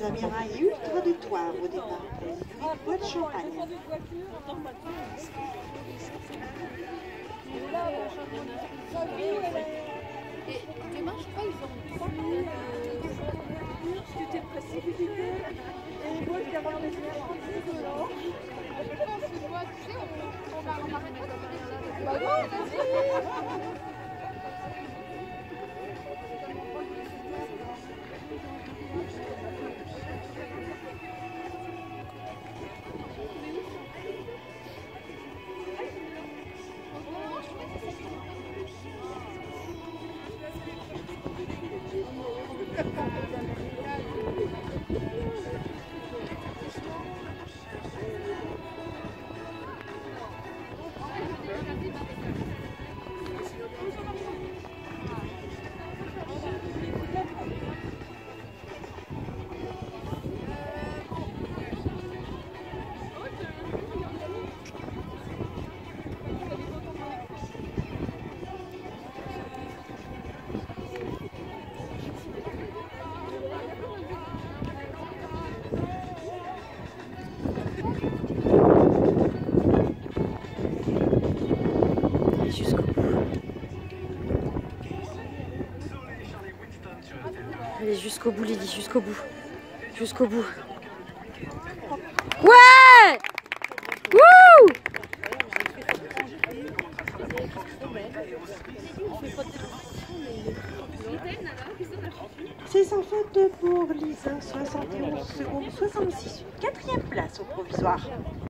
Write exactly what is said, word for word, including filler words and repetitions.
Amirail Ultra de Toire au départ pour l'écurie Bois de Champagne. Et demain, je crois, ils ont trois minutes. Tu t'es précipité. Et moi, je regarde les mers en dessous de l'or. Je pense que moi, tu sais, on va remarquer ça. Bah non, vas-y. Allez, jusqu'au bout, Lily, jusqu'au bout. Jusqu'au bout. Ouais! Wouh! C'est sans faute pour Lisa, soixante et onze secondes soixante-six. Quatrième place au provisoire.